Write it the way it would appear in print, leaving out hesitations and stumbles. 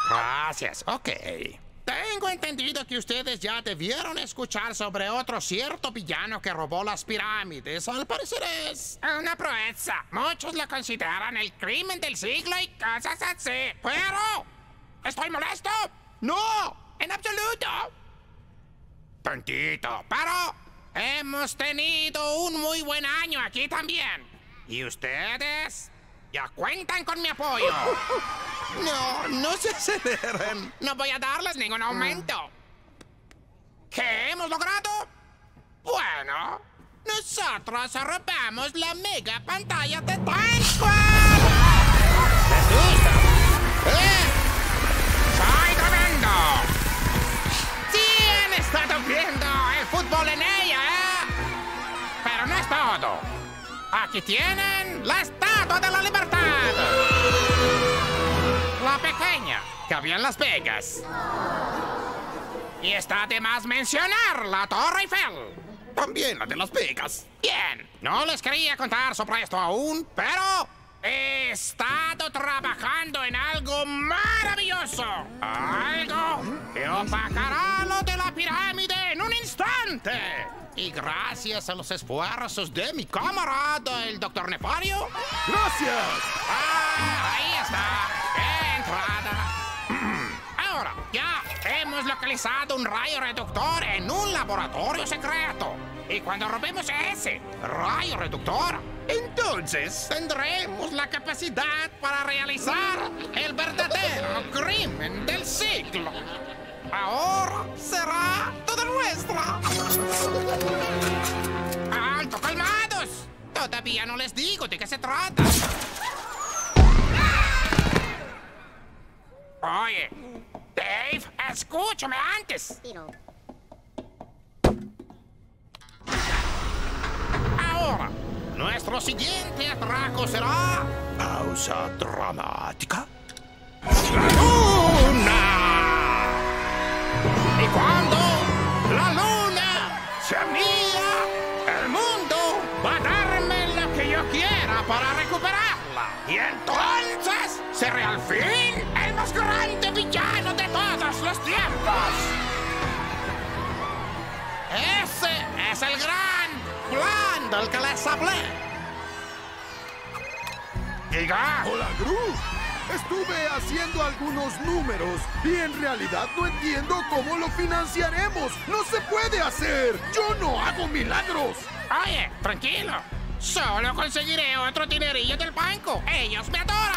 Gracias, ok. Tengo entendido que ustedes ya debieron escuchar sobre otro cierto villano que robó las pirámides. Al parecer es una proeza. Muchos lo consideran el crimen del siglo y cosas así. Pero... ¿estoy molesto? ¡No! ¡En absoluto! Tantito, pero... hemos tenido un muy buen año aquí también. ¿Y ustedes? Ya cuentan con mi apoyo. No se aceleren. No voy a darles ningún aumento. ¿Qué hemos logrado? Bueno, nosotros robamos la mega pantalla de Times Square. ¿Les gusta? ¡Soy tremendo! Sí han estado viendo el fútbol en ella, Pero no es todo. Aquí tienen la Estatua de la Libertad. La pequeña, que había en Las Vegas. Y está de más mencionar la Torre Eiffel. También la de Las Vegas. Bien, no les quería contar sobre esto aún, pero he estado trabajando en algo maravilloso. Algo que opacará lo de la pirámide en un instante. Y gracias a los esfuerzos de mi camarada, el Dr. Nefario. ¡Gracias! Ahí está. Entrada. Ahora, ya hemos localizado un rayo reductor en un laboratorio secreto. Y cuando robemos ese rayo reductor, entonces tendremos la capacidad para realizar el verdadero crimen del siglo. Ahora será toda nuestra. ¡Alto, calmados! Todavía no les digo de qué se trata. Oye, Dave, escúchame antes. Ahora, nuestro siguiente atraco será... pausa dramática. ¡La luna! Y cuando la luna se mía, el mundo va a darme lo que yo quiera para recuperarla. Y entonces seré al fin el más grande villano de todos los tiempos. Ese es el gran plan del que les hablé. Diga. Hola, Gru. Estuve haciendo algunos números y en realidad no entiendo cómo lo financiaremos. ¡No se puede hacer! ¡Yo no hago milagros! Oye, tranquilo. Solo conseguiré otro dinerillo del banco. Ellos me adoran.